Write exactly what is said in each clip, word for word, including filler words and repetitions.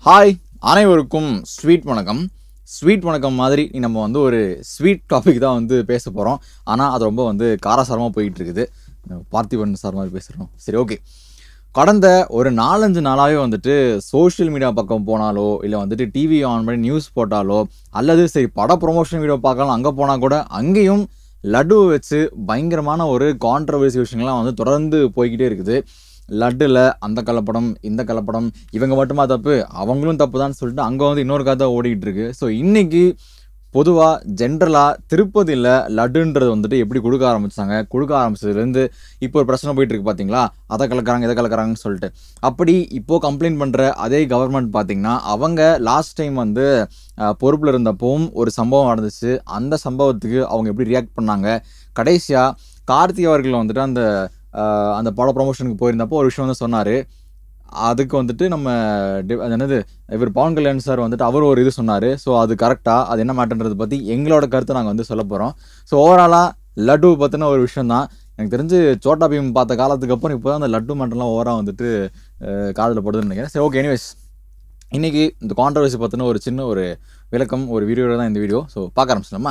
Hi அனைவருக்கும் sweet வணக்கம். Sweet வணக்கம் மாதிரி நம்ம வந்து ஒரு ஸ்வீட் டாபிக் தான் வந்து பேச போகிறோம். ஆனால் அது ரொம்ப வந்து காரசாரமாக போயிட்டு இருக்குது. பார்த்திபன் சார் மாதிரி பேசுகிறோம். சரி, ஓகே. கடந்த ஒரு நாலஞ்சு நாளாகவே வந்துட்டு சோஷியல் மீடியா பக்கம் போனாலோ இல்லை வந்துட்டு டிவி ஆன் பண்ணி நியூஸ் போட்டாலோ அல்லது சரி பட ப்ரொமோஷன் வீடியோ பார்க்கலாம் அங்கே போனால் கூட அங்கேயும் லட்டு வச்சு பயங்கரமான ஒரு கான்ட்ரவர்சி விஷயங்கள்லாம் வந்து தொடர்ந்து போய்கிட்டே இருக்குது. லட்டில் அந்த கலப்படம் இந்த கலப்படம் இவங்க மட்டுமா தப்பு அவங்களும் தப்பு தான் சொல்லிட்டு அங்கே வந்து இன்னொரு கதை ஓடிக்கிட்டு இருக்கு. ஸோ இன்றைக்கி பொதுவாக ஜென்ரலாக திருப்பதியில் லட்டுன்றது வந்துட்டு எப்படி கொடுக்க ஆரம்பித்தாங்க, கொடுக்க ஆரம்பிச்சதுலேருந்து இப்போ ஒரு பிரச்சனை போயிட்டுருக்கு பார்த்தீங்களா, அதை கலக்கிறாங்க இதை கலக்கிறாங்கன்னு சொல்லிட்டு. அப்படி இப்போது கம்ப்ளைண்ட் பண்ணுற அதே கவர்மெண்ட் பார்த்திங்கன்னா அவங்க லாஸ்ட் டைம் வந்து பொறுப்பில் இருந்தப்பவும் ஒரு சம்பவம் நடந்துச்சு. அந்த சம்பவத்துக்கு அவங்க எப்படி ரியாக்ட் பண்ணாங்க, கடைசியாக கார்த்திக் அவர்கள் வந்துட்டு அந்த அந்த பட ப்ரொமோஷனுக்கு போயிருந்தப்போ ஒரு விஷயம் வந்து சொன்னார். அதுக்கு வந்துட்டு நம்ம அது என்னது இவர் பவன் கல்யாண் சார் வந்துட்டு அவர் ஒரு இது சொன்னார். ஸோ அது கரெக்டாக அது என்ன மேட்டர்ன்றதை பற்றி எங்களோட கருத்தை நாங்கள் வந்து சொல்ல போகிறோம். ஸோ ஓவராலாக லட்டு பற்றின ஒரு விஷயம் தான். எனக்கு தெரிஞ்சு சோட்டா பீம் பார்த்த காலத்துக்கு அப்புறம் இப்போ தான் அந்த லட்டு மேட்டர்லாம் ஓவராக வந்துட்டு காதில் போடுதுன்னு நினைக்கிறேன். சரி, ஓகே. எனிவேஸ், இன்றைக்கி இந்த கான்ட்ரவர்சி பற்றின ஒரு சின்ன ஒரு விளக்கம் ஒரு வீடியோவில் தான் இந்த வீடியோ. ஸோ பார்க்க ஆரம்பிச்சிடலாமா?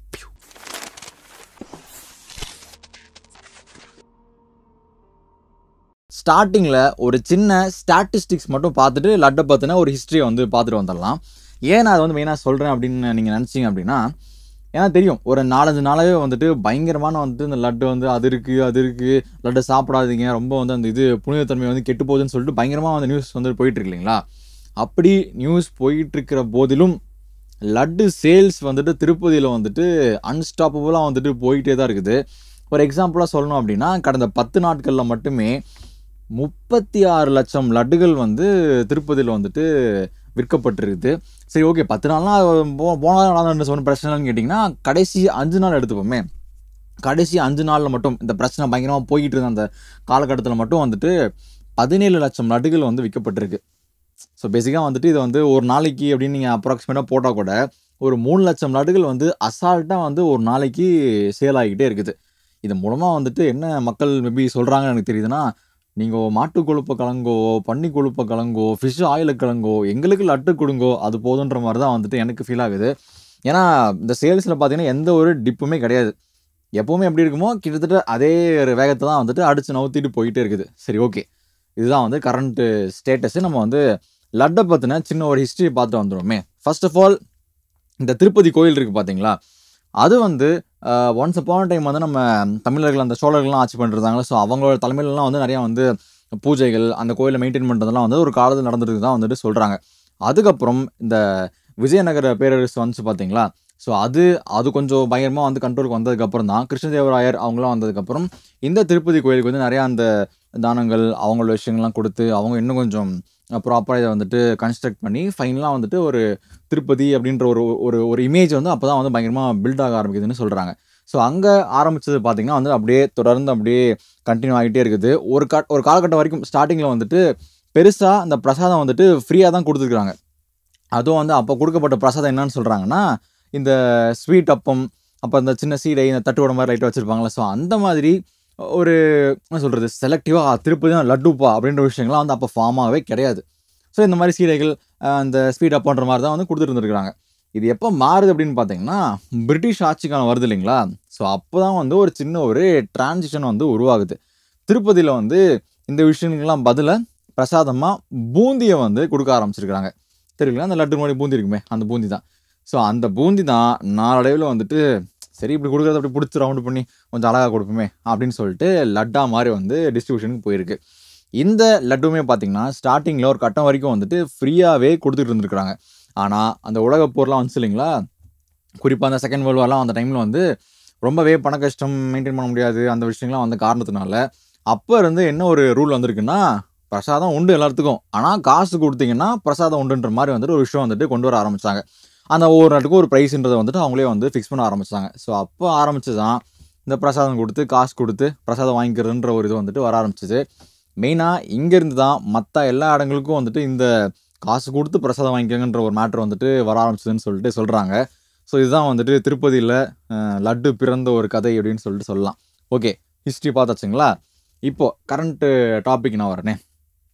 ஸ்டார்டிங்கில் ஒரு சின்ன ஸ்டாட்டிஸ்டிக்ஸ் மட்டும் பார்த்துட்டு லட்டை பற்றின ஒரு ஹிஸ்ட்ரியை வந்து பார்த்துட்டு வந்துடலாம். ஏன் நான் அதை வந்து மெயினாக சொல்கிறேன் அப்படின்னு நீங்கள் நினச்சிங்க அப்படின்னா, ஏன்னா தெரியும் ஒரு நாலஞ்சு நாளாகவே வந்துட்டு பயங்கரமான வந்துட்டு இந்த லட்டு வந்து அது இருக்குது அது இருக்குது லட்டை சாப்பிடாதீங்க, ரொம்ப வந்து அந்த இது புனிதத்தன்மை வந்து கெட்டு போகுதுன்னு சொல்லிட்டு பயங்கரமாக அந்த நியூஸ் வந்து போயிட்டுருக்கு இல்லைங்களா. அப்படி நியூஸ் போயிட்டுருக்கிற போதிலும் லட்டு சேல்ஸ் வந்துட்டு திருப்பதியில் வந்துட்டு அன்ஸ்டாப்பபுளாக வந்துட்டு போயிட்டே தான் இருக்குது. ஒரு எக்ஸாம்பிளாக சொல்லணும் அப்படின்னா கடந்த பத்து நாட்களில் மட்டுமே முப்பத்தி ஆறு லட்சம் லட்டுகள் வந்து திருப்பதியில் வந்துட்டு விற்கப்பட்டிருக்குது. சரி, ஓகே. பத்து நாள்லாம் போ போனால் சொன்ன பிரச்சனைன்னு கேட்டிங்கன்னா கடைசி அஞ்சு நாள் எடுத்துப்போமே. கடைசி அஞ்சு நாளில் மட்டும் இந்த பிரச்சனை பயங்கரமாக போய்கிட்டு இருந்த அந்த காலகட்டத்தில் மட்டும் வந்துட்டு பதினேழு லட்சம் லட்டுகள் வந்து விற்கப்பட்டிருக்கு. ஸோ பேசிக்காக வந்துட்டு இதை வந்து ஒரு நாளைக்கு அப்படின்னு நீங்கள் அப்ராக்சிமேட்டாக போட்டால் கூட ஒரு மூணு லட்சம் லட்டுகள் வந்து அசால்ட்டாக வந்து ஒரு நாளைக்கு சேல் ஆகிக்கிட்டே இருக்குது. இது மூலமாக வந்துட்டு என்ன மக்கள் மேபி சொல்கிறாங்கன்னு எனக்கு தெரியுதுன்னா, நீங்கள் மாட்டு கொழுப்பை கலங்கோ, பன்னி கொழுப்பை கலங்கோ, ஃபிஷ் ஆயிலை கலங்கோ, எங்களுக்கு லட்டு கொடுங்கோ, அது போதுன்ற மாதிரி தான் வந்துட்டு எனக்கு ஃபீல் ஆகுது. ஏன்னா இந்த சேல்ஸில் பார்த்தீங்கன்னா எந்த ஒரு டிப்புமே கிடையாது. எப்போவுமே எப்படி இருக்குமோ கிட்டத்தட்ட அதே ஒரு வேகத்தை தான் வந்துட்டு அடித்து நவுத்திட்டு போயிட்டே இருக்குது. சரி, ஓகே. இதுதான் வந்து கரண்ட்டு ஸ்டேட்டஸு. நம்ம வந்து லட்டை பற்றின சின்ன ஒரு ஹிஸ்ட்ரி பார்த்துட்டு வந்துடுவோமே. ஃபர்ஸ்ட் ஆஃப் ஆல், இந்த திருப்பதி கோயில் இருக்குது பார்த்தீங்களா, அது வந்து ஒன்ஸ் அப்பான் டைம் வந்து நம்ம தமிழர்கள் அந்த சோழர்கள்லாம் ஆட்சி பண்ணிருந்தாங்களே. ஸோ அவங்களோட தலைமையிலலாம் வந்து நிறையா வந்து பூஜைகள் அந்த கோயிலை மெயின்டைன் பண்ணுறதெல்லாம் வந்து ஒரு காலத்தில் நடந்துட்டு தான் வந்துட்டு சொல்கிறாங்க. அதுக்கப்புறம் இந்த விஜயநகர பேரரசு வந்துச்சு பார்த்தீங்களா. ஸோ அது அது கொஞ்சம் பயங்கரமாக வந்து கண்ட்ரோலுக்கு வந்ததுக்கப்புறம் தான் கிருஷ்ணதேவராயர் அவங்களாம் வந்ததுக்கப்புறம் இந்த திருப்பதி கோயிலுக்கு வந்து நிறையா அந்த தானங்கள் அவங்களோட விஷயங்கள்லாம் கொடுத்து அவங்க இன்னும் கொஞ்சம் ப்ராப்பராக இதை வந்துட்டு கன்ஸ்ட்ரக்ட் பண்ணி ஃபைனலாக வந்துட்டு ஒரு திருப்பதி அப்படின்ற ஒரு ஒரு ஒரு இமேஜ் வந்து அப்போ தான் வந்து பயங்கரமாக பில்ட் ஆக ஆரம்பிக்குதுன்னு சொல்கிறாங்க. ஸோ அங்கே ஆரம்பித்தது பார்த்திங்கன்னா வந்து அப்படியே தொடர்ந்து அப்படியே கண்டினியூ ஆகிட்டே இருக்குது. ஒரு கா ஒரு காலகட்டம் வரைக்கும் ஸ்டார்டிங்கில் வந்துட்டு பெருசாக அந்த பிரசாதம் வந்துட்டு ஃப்ரீயாக தான் கொடுத்துருக்குறாங்க. அதுவும் வந்து அப்போ கொடுக்கப்பட்ட பிரசாதம் என்னன்னு சொல்கிறாங்கன்னா, இந்த ஸ்வீட் அப்பம், அப்போ இந்த சின்ன சீடை இந்த தட்டுவடை மாதிரி லைட்டாக வச்சுருப்பாங்களே. ஸோ அந்த மாதிரி ஒரு என்ன சொல்கிறது செலக்டிவாக திருப்பதி லட்டுப்பா அப்படின்ற விஷயங்கள்லாம் வந்து அப்போ ஃபார்மாகவே கிடையாது. ஸோ இந்த மாதிரி சீடைகள் அந்த ஸ்வீட் அப்பான்ற மாதிரி தான் வந்து கொடுத்துட்டு இருந்துருக்காங்க. இது எப்போ மாறுது அப்படின்னு பார்த்தீங்கன்னா பிரிட்டிஷ் ஆட்சிக்கான வருது இல்லைங்களா. ஸோ அப்போ தான் வந்து ஒரு சின்ன ஒரு டிரான்சிஷன் வந்து உருவாகுது. திருப்பதியில் வந்து இந்த விஷயங்கள்லாம் பதிலாக பிரசாதமாக பூந்தியை வந்து கொடுக்க ஆரம்பிச்சிருக்கிறாங்க. தெரியுங்களா, அந்த லட்டு மாதிரி பூந்தி இருக்குமே, அந்த பூந்தி தான். ஸோ அந்த பூந்தி தான் நாளடைவில் வந்துட்டு சரி இப்படி கொடுக்குறது அப்படி பிடிச்சி ரவுண்டு பண்ணி கொஞ்சம் அழகாக கொடுப்போமே அப்படின்னு சொல்லிட்டு லட்டா மாதிரி வந்து டிஸ்ட்ரிபியூஷனுக்கு போயிருக்கு. இந்த லட்டுமே பார்த்திங்கன்னா ஸ்டார்டிங்கில் ஒரு கட்டம் வரைக்கும் வந்துட்டு ஃப்ரீயாகவே கொடுத்துட்டு இருந்துருக்குறாங்க. ஆனால் அந்த உலகப் போர்லாம் வந்துச்சு இல்லைங்களா, குறிப்பாக அந்த செகண்ட் வேர்ல்டு வார்லாம் அந்த டைமில் வந்து ரொம்பவே பண கஷ்டம் மெயின்டைன் பண்ண முடியாது அந்த விஷயங்கள்லாம் வந்து காரணத்தினால அப்போ இருந்து என்ன ஒரு ரூல் வந்திருக்குன்னா, பிரசாதம் உண்டு எல்லாத்துக்கும், ஆனால் காசு கொடுத்தீங்கன்னா பிரசாதம் உண்டுன்ற மாதிரி வந்துட்டு ஒரு விஷயம் வந்துட்டு கொண்டு வர ஆரம்பித்தாங்க. அந்த ஒவ்வொரு நாட்டுக்கும் ஒரு ப்ரைஸுன்றதை வந்துட்டு அவங்களே வந்து ஃபிக்ஸ் பண்ண ஆரம்பித்தாங்க. ஸோ அப்போ ஆரம்பிச்சு தான் இந்த பிரசாதம் கொடுத்து காசு கொடுத்து பிரசாதம் வாங்கிக்கிறதுன்ற ஒரு இது வந்துட்டு வர ஆரம்பிச்சிது. மெயினாக இங்கேருந்து தான் மற்ற எல்லா இடங்களுக்கும் வந்துட்டு இந்த காசு கொடுத்து பிரசாதம் வாங்கிக்கங்கன்ற ஒரு மேட்ரு வந்துட்டு வர ஆரம்பிச்சதுன்னு சொல்லிட்டு சொல்கிறாங்க. ஸோ இதுதான் வந்துட்டு திருப்பதியில் லட்டு பிறந்த ஒரு கதை அப்படின்னு சொல்லிட்டு சொல்லலாம். ஓகே, ஹிஸ்ட்ரி பார்த்தாச்சுங்களா. இப்போது கரண்ட்டு டாபிக் நான் வரேனே.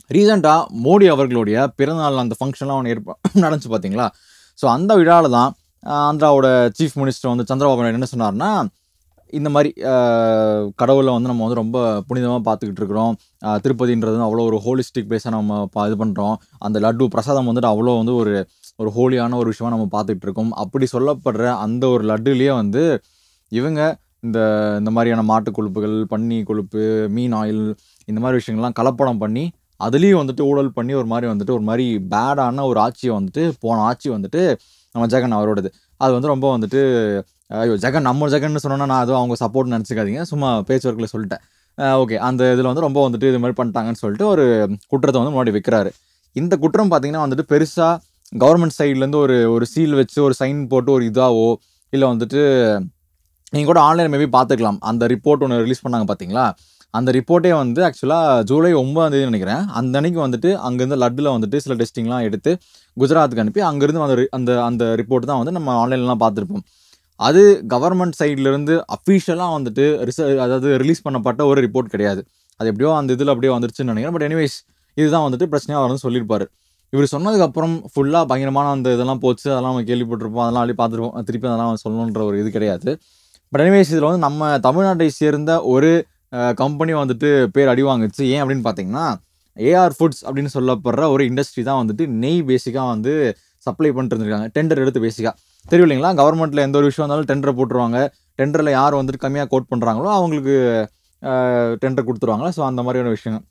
ரீசெண்டாக மோடி அவர்களுடைய பிறந்தநாள் அந்த ஃபங்க்ஷன்லாம் ஒன்று ஏற்ப நடந்துச்சு பார்த்தீங்களா? ஸோ அந்த விழாவில் தான் ஆந்திராவோட சீஃப் மினிஸ்டர் வந்து சந்திரபாபு நாயுடு என்ன சொன்னார்னா, இந்த மாதிரி கடவுளை வந்து நம்ம வந்து ரொம்ப புனிதமாக பார்த்துக்கிட்டு இருக்கிறோம். திருப்பதின்றது அவ்வளோ ஒரு ஹோலிஸ்டிக் பிளேஸாக நம்ம பா இது பண்ணுறோம். அந்த லட்டு பிரசாதம் வந்துட்டு அவ்வளோ வந்து ஒரு ஒரு ஹோலியான ஒரு விஷயமாக நம்ம பார்த்துக்கிட்டு இருக்கோம். அப்படி சொல்லப்படுற அந்த ஒரு லட்டுலேயே வந்து இவங்க இந்த இந்த மாதிரியான மாட்டு கொழுப்புகள், பன்னி கொழுப்பு, மீன் ஆயில் இந்த மாதிரி விஷயங்கள்லாம் கலப்படம் பண்ணி அதுலேயும் வந்துட்டு ஊழல் பண்ணி ஒரு மாதிரி வந்துட்டு ஒரு மாதிரி பேடான ஒரு ஆட்சியை வந்துட்டு போன ஆட்சி வந்துட்டு நம்ம ஜெகன் அவரோடது. அது வந்து ரொம்ப வந்துட்டு ஐயோ ஜெகன் நம்ம ஜெகன்னு சொன்னோன்னா நான் அதுவும் அவங்க சப்போர்ட் நினச்சிக்காதீங்க, சும்மா பேச்சுவார்க்கில் சொல்லிட்டேன். ஓகே, அந்த இதில் வந்து ரொம்ப வந்துட்டு இது மாதிரி பண்ணிட்டாங்கன்னு சொல்லிட்டு ஒரு குற்றத்தை வந்து முன்னாடி வைக்கிறாரு. இந்த குற்றம் பார்த்தீங்கன்னா வந்துட்டு பெருசாக கவர்மெண்ட் சைட்லேருந்து ஒரு ஒரு சீல் வச்சு ஒரு சைன் போட்டு ஒரு இதாவோ இல்லை வந்துட்டு நீங்கள் கூட ஆன்லைன் மேபி பார்த்துக்கலாம். அந்த ரிப்போர்ட் ஒன்று ரிலீஸ் பண்ணாங்க பார்த்தீங்களா? அந்த ரிப்போர்ட்டே வந்து ஆக்சுவலாக ஜூலை ஒன்பதாம் தேதி நினைக்கிறேன். அந்த அன்னைக்கு வந்துட்டு அங்கேருந்து லட்டில் வந்துட்டு சில டெஸ்டிங்லாம் எடுத்து குஜராத்துக்கு அனுப்பி அங்கேருந்து அந்த அந்த அந்த ரிப்போர்ட் தான் வந்து நம்ம ஆன்லைன்லாம் பார்த்துருப்போம். அது கவர்மெண்ட் சைட்லேருந்து அஃபீஷியலாக வந்துட்டு ரிச அதாவது ரிலீஸ் பண்ணப்பட்ட ஒரு ரிப்போர்ட் கிடையாது. அது எப்படியோ அந்த இதில் அப்படியே வந்துருச்சுன்னு நினைக்கிறேன். பட் எனிவேஸ் இதுதான் வந்துட்டு பிரச்சனையாக வந்து சொல்லியிருப்பார். இவர் சொன்னதுக்கப்புறம் ஃபுல்லாக பயங்கரமான அந்த இதெல்லாம் போச்சு, அதெல்லாம் நம்ம கேள்விப்பட்டிருப்போம், அதெல்லாம் அப்படி பார்த்துருப்போம். திருப்பி அதெல்லாம் சொல்லணுன்ற ஒரு இது கிடையாது. பட் எனிவேஸ் இதில் வந்து நம்ம தமிழ்நாட்டை சேர்ந்த ஒரு கம்பெனி வந்துட்டு பேர் அடி வாங்குச்சு. ஏன் அப்படின்னு பார்த்தீங்கன்னா, ஏஆர் ஃபுட்ஸ் அப்படின்னு சொல்லப்படுற ஒரு இண்டஸ்ட்ரி தான் வந்துட்டு நெய் பேசிக்காக வந்து சப்ளை பண்ணிட்டு இருந்திருக்காங்க. டெண்டர் எடுத்து பேசிக்காக தெரியும் இல்லைங்களா? கவர்மெண்ட்டில் எந்த ஒரு விஷயம் இருந்தாலும் டெண்டரை போட்டுருவாங்க. டெண்டரில் யார் வந்துட்டு கம்மியாக கோட் பண்ணுறாங்களோ அவங்களுக்கு டெண்டர் கொடுத்துருவாங்க. ஸோ அந்த மாதிரியான விஷயங்கள்.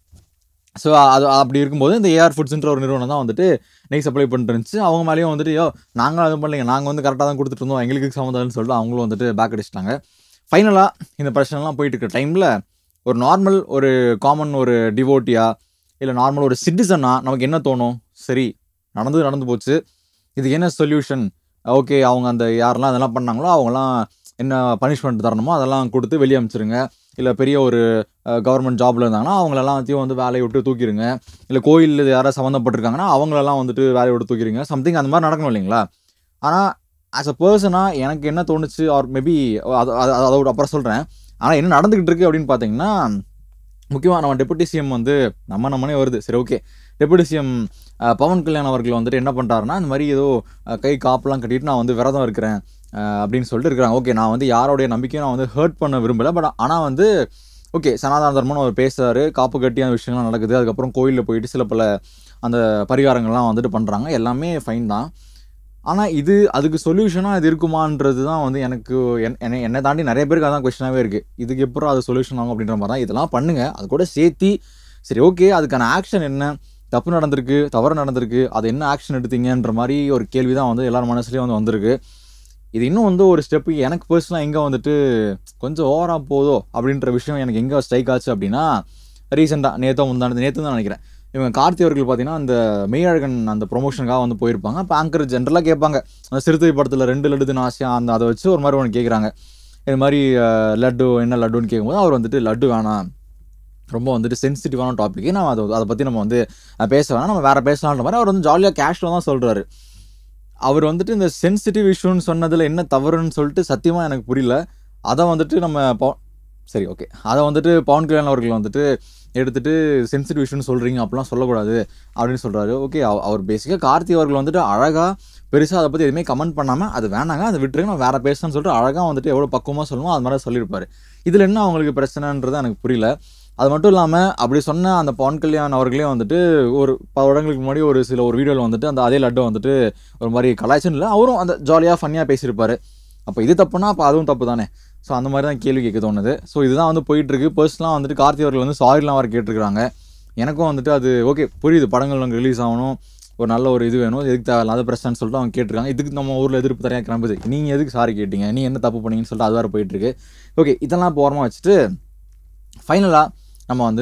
ஸோ அது அப்படி இருக்கும்போது இந்த ஏஆர் ஃபுட்ஸ்ன்ற ஒரு நிறுவனம் தான் வந்துட்டு நெய் சப்ளை பண்ணிட்டு இருந்துச்சு. அவங்க மேலேயும் வந்துட்டு யோ நாங்களும் அதுவும் பண்ணலைங்க, நாங்கள் வந்து கரெக்டாக தான் கொடுத்துட்டு இருந்தோம், எங்களுக்கு சம்மந்தம்னு சொல்லிட்டு அவங்களும் வந்துட்டு பேக் அடிச்சிட்டாங்க. ஃபைனலாக இந்த பிரச்சனைலாம் போயிட்டு இருக்க டைமில் ஒரு நார்மல் ஒரு காமன் ஒரு டிவோட்டியா இல்லை நார்மல் ஒரு சிட்டிசனா நமக்கு என்ன தோணும்? சரி, நடந்து நடந்து போச்சு, இதுக்கு என்ன சொல்யூஷன்? ஓகே, அவங்க அந்த யாரெல்லாம் அதெல்லாம் பண்ணாங்களோ அவங்களாம் என்ன பனிஷ்மெண்ட் தரணுமோ அதெல்லாம் கொடுத்து வெளியே அனுப்பிச்சிருங்க. இல்லை பெரிய ஒரு கவர்மெண்ட் ஜாபில் இருந்தாங்கன்னா அவங்களெல்லாம் வந்து வேலையை விட்டு தூக்கிடுங்க. இல்லை கோயிலில் யாராவது சம்மந்தப்பட்டிருக்காங்கன்னா அவங்களெல்லாம் வந்துட்டு வேலையை விட்டு தூக்கிடுங்க. சம்திங் அந்த மாதிரி நடக்கணும் இல்லைங்களா? ஆனால் ஆஸ் அ பர்சனாக எனக்கு என்ன தோணுச்சு, ஆர் மேபி அது அதோட அப்புறம் சொல்கிறேன். ஆனால் என்ன நடந்துக்கிட்டு இருக்குது அப்படின்னு பார்த்தீங்கன்னா, முக்கியமாக நம்ம டெபுட்டி சிஎம் வந்து நம்ம நம்மனே வருது. சரி, okay, deputy CM Pawan Kalyan அவர்கள் வந்துட்டு என்ன பண்ணுறாருன்னா, இந்த மாதிரி ஏதோ கை காப்பெலாம் கட்டிட்டு நான் வந்து விரதம் இருக்கிறேன் அப்படின்னு சொல்லிட்டு இருக்கிறாங்க. ஓகே, நான் வந்து யாரோடைய நம்பிக்கையும் நான் வந்து ஹர்ட் பண்ண விரும்பலை. பட் ஆனால் வந்து ஓகே, சனாதன தர்மம்னு அவர் பேசுகிறாரு, காப்பு கட்டி அந்த விஷயங்கள்லாம் நடக்குது. அதுக்கப்புறம் கோயிலில் போயிட்டு சில பல அந்த பரிகாரங்கள்லாம் வந்துட்டு பண்ணுறாங்க. எல்லாமே ஃபைன் தான். ஆனால் இது அதுக்கு சொல்யூஷனாக இது இருக்குமான்றது தான் வந்து எனக்கு என்னை என்னை தாண்டி நிறைய பேருக்கு அதான் கொஸ்டினாகவே இருக்குது. இதுக்கு எப்பறம் அது சொல்யூஷன் ஆகும் அப்படின்ற மாதிரி தான். இதெல்லாம் பண்ணுங்கள், அது கூட சேர்த்தி சரி ஓகே அதுக்கான ஆக்ஷன் என்ன, தப்பு நடந்திருக்கு, தவறு நடந்திருக்கு, அது என்ன ஆக்ஷன் எடுத்தீங்கன்ற மாதிரி ஒரு கேள்வி தான் வந்து எல்லார் மனசுலேயும் வந்து வந்திருக்கு. இது இன்னும் வந்து ஒரு ஸ்டெப்பு எனக்கு பர்சனலாக எங்கே வந்துட்டு கொஞ்சம் ஓவராக போதோ அப்படின்ற விஷயம் எனக்கு எங்கே ஸ்ட்ரைக் ஆச்சு அப்படின்னா, ரீசெண்டாக நேற்றோ முந்தானது நேற்று தான் நினைக்கிறேன், இவங்க கார்த்தி அவர்கள் பார்த்தீங்கன்னா அந்த மெய்யழகன் அந்த ப்ரொமோஷனுக்காக வந்து போயிருப்பாங்க. அப்போ ஆங்கர் ஜென்ரலாக கேட்பாங்க, அந்த சிறுத்தை படத்தில் ரெண்டு லட்டு தின ஆசையா அந்த அதை வச்சு ஒரு மாதிரி ஒன்று கேட்குறாங்க. இது மாதிரி லட்டு என்ன லட்டுன்னு கேட்கும்போது அவர் வந்துட்டு லட்டு வேணாம், ரொம்ப வந்துட்டு சென்சிட்டிவான டாப்பிக்கு, நான் அதை அதை பற்றி நம்ம வந்து பேச வேணாம், நம்ம வேறு பேசலான்ற மாதிரி அவர் வந்து ஜாலியாக கேஷுவலாக தான் சொல்கிறாரு. அவர் வந்துட்டு இந்த சென்சிட்டிவ் இஷ்யூன்னு சொன்னதில் என்ன தவறுன்னு சொல்லிட்டு சத்தியமாக எனக்கு புரியல. அதை வந்துட்டு நம்ம பவ சரி ஓகே அதை வந்துட்டு பவன் கல்யாண் அவர்கள் வந்துட்டு எடுத்துகிட்டு சென்சிட்டிவ் இஷ்யூன்னு சொல்கிறீங்க, அப்படிலாம் சொல்லக்கூடாது அப்படின்னு சொல்கிறாரு. ஓகே, அவர் பேசிக்காக கார்த்தி அவர்கள் வந்துட்டு அழகாக பெருசாக அதை பற்றி எதுவுமே கமெண்ட் பண்ணாமல் அது வேணாங்க, அதை விட்டுருங்க, நான் வேறு பேசணும்னு சொல்லிட்டு அழகாக வந்துட்டு எவ்வளோ பக்குவமாக சொல்லணுமோ அது மாதிரி சொல்லியிருப்பார். இதில் என்ன அவங்களுக்கு பிரச்சனைன்றது எனக்கு புரியல. அது மட்டும் இல்லாமல் அப்படி சொன்ன அந்த பவன் கல்யாண் அவர்களே வந்துட்டு ஒரு பல வருடங்களுக்கு முன்னாடி ஒரு சில ஒரு வீடியோவில் வந்துட்டு அந்த அதே லட்டை வந்துட்டு ஒரு மாதிரி கலாய்ச்சன் இல்லை, அவரும் அந்த ஜாலியாக ஃபன்னியாக பேசியிருப்பார். அப்போ இது தப்புனா அப்போ அதுவும் தப்பு தானே. ஸோ அந்த மாதிரி தான் கேள்வி கேட்க தோணுது. ஸோ இதுதான் வந்து போயிட்டுருக்கு. பர்சனலாக வந்துட்டு கார்த்தி அவர்கள் வந்து சாரிலாம் வர கேட்டிருக்கிறாங்க. எனக்கும் வந்துட்டு அது ஓகே புரியுது, படங்கள் அங்கே ரிலீஸ் ஆகணும், ஒரு நல்ல ஒரு இது வேணும், எதுக்கு தேவையில்லாத பிரச்சனைன்னு சொல்லிட்டு அவங்க கேட்டிருக்காங்க. இதுக்கு நம்ம ஊரில் எதிர்ப்பு தரையாக கிளம்புது, நீங்கள் எதுக்கு சாரி கேட்டீங்க, நீ என்ன தப்பு பண்ணீங்கன்னு சொல்லிட்டு அது வேறு போயிட்டுருக்கு. ஓகே, இதெல்லாம் இப்போ ஓரமாக வச்சுட்டு ஃபைனலாக நம்ம வந்து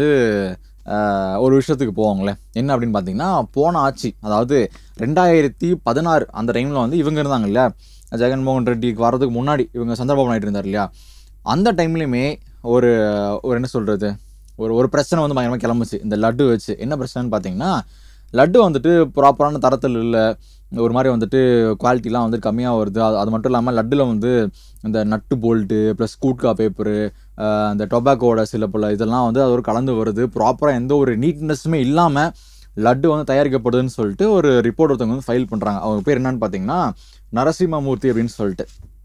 ஒரு விஷயத்துக்கு போவாங்களே, என்ன அப்படின்னு பார்த்தீங்கன்னா, போன ஆட்சி அதாவது ரெண்டாயிரத்தி பதினாறு அந்த டைமில் வந்து இவங்க இருந்தாங்க இல்லையா, ஜெகன்மோகன் ரெட்டிக்கு வர்றதுக்கு முன்னாடி இவங்க சந்திரபாபு நாயுடு இருந்தார் இல்லையா, அந்த டைம்லேயுமே ஒரு ஒரு என்ன சொல்கிறது ஒரு ஒரு பிரச்சனை வந்து பயங்கரமாக கிளம்புச்சு இந்த லட்டு வச்சு. என்ன பிரச்சனைன்னு பார்த்தீங்கன்னா, லட்டு வந்துட்டு ப்ராப்பரான தரத்தில் இல்லை, ஒரு மாதிரி வந்துட்டு குவாலிட்டிலாம் வந்து கம்மியாக வருது. அது அது மட்டும் இல்லாமல் லட்டில் வந்து இந்த நட்டு போல்ட்டு ப்ளஸ் கூட்கா பேப்பரு, அந்த டொபாக்கோட சில பல இதெல்லாம் வந்து அது ஒரு கலந்து வருது. ப்ராப்பராக எந்த ஒரு நீட்னஸுமே இல்லாமல் லட்டு வந்து தயாரிக்கப்படுதுன்னு சொல்லிட்டு ஒரு ரிப்போர்ட் ஒருத்தவங்க வந்து ஃபைல் பண்ணுறாங்க. அவங்க பேர் என்னன்னு பார்த்தீங்கன்னா நரசிம்மமூர்த்தி அப்படின்னு சொல்லிட்டு.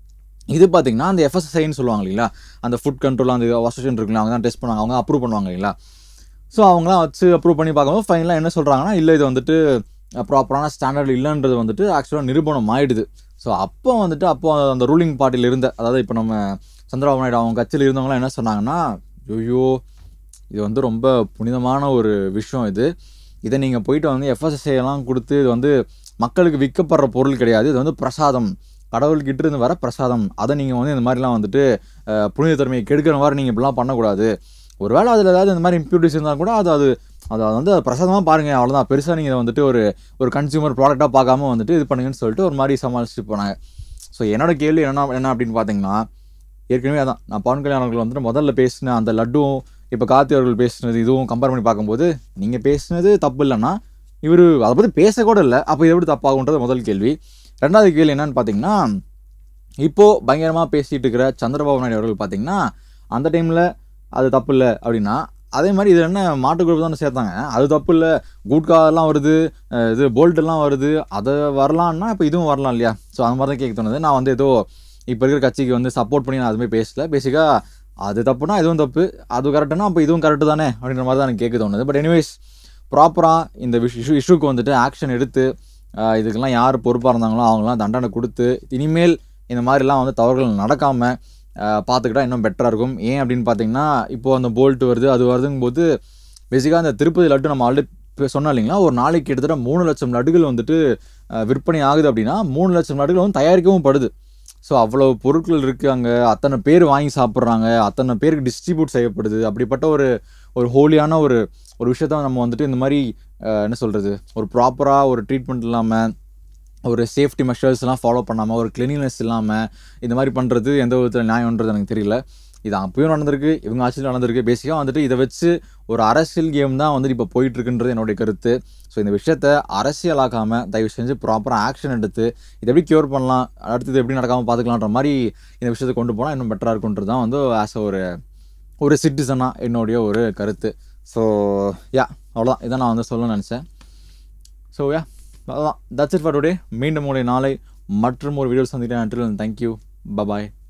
இது பார்த்தீங்கன்னா அந்த எஃப்எஸ்எஸ்ஐன்னு சொல்லுவாங்க இல்லைங்களா, அந்த ஃபுட் கண்ட்ரோல் அந்த அசோசியேஷன் இருக்குல்ல, அவங்க தான் டெஸ்ட் பண்ணுவாங்க, அவங்க அப்ரூவ் பண்ணுவாங்க இல்லைங்களா. ஸோ அவங்களாம் வச்சு அப்ரூவ் பண்ணி பார்க்கும்போது ஃபைனலாக என்ன சொல்கிறாங்கன்னா, இல்லை இது வந்துட்டு ப்ராப்பரான ஸ்டாண்டர்ட் இல்லைன்றது வந்துட்டு ஆக்சுவலாக நிரூபணம் ஆயிடுது. ஸோ அப்போ வந்துட்டு அப்போ அந்த ரூலிங் பார்ட்டியில் இருந்த, அதாவது இப்போ நம்ம சந்திரபாபு நாயுடு அவங்க கட்சியில் இருந்தவங்களாம் என்ன சொன்னாங்கன்னா, ஐயோ இது வந்து ரொம்ப புனிதமான ஒரு விஷயம், இது இதை நீங்கள் போயிட்டு வந்து எஃப்எஸ்எஸ்ஐ எல்லாம் கொடுத்து இது வந்து மக்களுக்கு விற்கப்படுற பொருள் கிடையாது, இது வந்து பிரசாதம், கடவுள்கிட்ட இருந்து வர பிரசாதம், அதை நீங்கள் வந்து இந்த மாதிரிலாம் வந்துட்டு புனித தன்மையை கெடுக்கிற மாதிரி நீங்கள் இப்படிலாம் பண்ணக்கூடாது. ஒருவேளை அதில் ஏதாவது இந்த மாதிரி இம்ப்யூரிட்டிஸ் இருந்தால் கூட அது அது அதை வந்து பிரசாதமாக பாருங்கள், அவ்வளோதான், பெருசாக நீங்கள் வந்துட்டு ஒரு ஒரு கன்சியூமர் ப்ராடக்டாக பார்க்காம வந்துட்டு இது பண்ணுங்கன்னு சொல்லிட்டு ஒரு மாதிரி சமாளிச்சுட்டு போனாங்க. ஸோ என்னோட கேள்வி என்ன என்ன அப்படின்னு பார்த்தீங்கன்னா, ஏற்கனவே அதான் நான் பவன் கல்யாண் அவர்கள் வந்துட்டு முதல்ல பேசின அந்த லட்டும் இப்போ கார்த்தி அவர்கள் பேசினது இதுவும் கம்பேர் பண்ணி பார்க்கும்போது, நீங்கள் பேசினது தப்பு இல்லைன்னா இவர் அதை பற்றி பேசக்கூட இல்லை, அப்போ இதை எப்படி தப்பாகுன்றது முதல் கேள்வி. ரெண்டாவது கேள்வி என்னன்னு பார்த்தீங்கன்னா, இப்போது பயங்கரமாக பேசிகிட்டு இருக்கிற சந்திரபாபு நாயுடு அவர்கள் பார்த்தீங்கன்னா அந்த டைமில் அது தப்பு இல்லை அப்படின்னா, அதே மாதிரி இது என்ன மாட்டு குரூப் தானே சேர்த்தாங்க, அது தப்பு இல்லை, கூட்காலாம் வருது, இது போல்ட்டெல்லாம் வருது, அதை வரலான்னா இப்போ இதுவும் வரலாம் இல்லையா. ஸோ அந்த மாதிரி தான் கேட்க தோணுது. நான் வந்து ஏதோ இப்போ இருக்கிற கட்சிக்கு வந்து சப்போர்ட் பண்ணி நான் அதுவுமே பேசலை. பேசிக்காக அது தப்புனா இதுவும் தப்பு, அது கரெக்டுனா அப்போ இதுவும் கரெக்டு தானே அப்படின்ற மாதிரி தான் எனக்கு கேட்க தோணுது. பட் எனிவேஸ் ப்ராப்பராக இந்த விஷ் இஷ்யூ இஷ்யூக்கு வந்துட்டு ஆக்ஷன் எடுத்து இதுக்கெல்லாம் யார் பொறுப்பாக இருந்தாங்களோ அவங்களாம் தண்டனை கொடுத்து இனிமேல் இந்த மாதிரிலாம் வந்து தவறுகள் நடக்காமல் பார்த்துக்கிட்டா இன்னும் பெட்டராக இருக்கும். ஏன் அப்படின்னு பார்த்தீங்கன்னா, இப்போது அந்த போல்ட்டு வருது அது வருதுங்கும் போது பேசிக்காக அந்த திருப்பதி லட்டு நம்ம ஆல்ரெடி சொன்னோம் இல்லைங்களா, ஒரு நாளைக்கு கிட்டத்தட்ட மூணு லட்சம் லட்டுகள் வந்துட்டு விற்பனை ஆகுது அப்படின்னா மூணு லட்சம் லட்டுகள் வந்து தயாரிக்கவும் படுது. ஸோ அவ்வளோ பொருட்கள் இருக்குது அங்கே, அத்தனை பேர் வாங்கி சாப்பிட்றாங்க, அத்தனை பேருக்கு டிஸ்ட்ரிபியூட் செய்யப்படுது. அப்படிப்பட்ட ஒரு ஒரு ஹோலியான ஒரு ஒரு விஷயத்த நம்ம வந்துட்டு இந்த மாதிரி என்ன சொல்கிறது, ஒரு ப்ராப்பராக ஒரு ட்ரீட்மெண்ட் இல்லாமல், ஒரு சேஃப்டி மெஷர்ஸ்லாம் ஃபாலோ பண்ணாமல், ஒரு கிளீனினஸ் இல்லாமல் இந்த மாதிரி பண்ணுறது எந்த விதத்தில் நியாயம்ன்றது எனக்கு தெரியல. இது அப்பயும் நடந்திருக்கு, இவங்க ஆட்சியில் நடந்திருக்கு. பேசிக்காக வந்துட்டு இதை வச்சு ஒரு அரசியல் கேம் தான் வந்துட்டு இப்போ போயிட்டுருக்குன்றது என்னுடைய கருத்து. ஸோ இந்த விஷயத்த அரசியலாக்காமல் தயவு செஞ்சு ப்ராப்பராக ஆக்ஷன் எடுத்து இதை எப்படி க்யூர் பண்ணலாம், அடுத்தது எப்படி நடக்காமல் பார்த்துக்கலான்ற மாதிரி இந்த விஷயத்தை கொண்டு போனால் இன்னும் பெட்டராக இருக்குன்றது தான் வந்து ஆஸ் ஒரு ஒரு சிட்டிசனாக என்னுடைய ஒரு கருத்து. ஸோ யா அவ்வளோதான், இதான் நான் வந்து சொல்லணும்னு நினச்சேன். ஸோ யா அதான், தட்ஸ் இட் ஃபார் டுடே. மீண்டும் உங்களுடைய நாளை மற்றும் ஒரு வீடியோ சந்திக்கிறேன். Thank you, bye bye.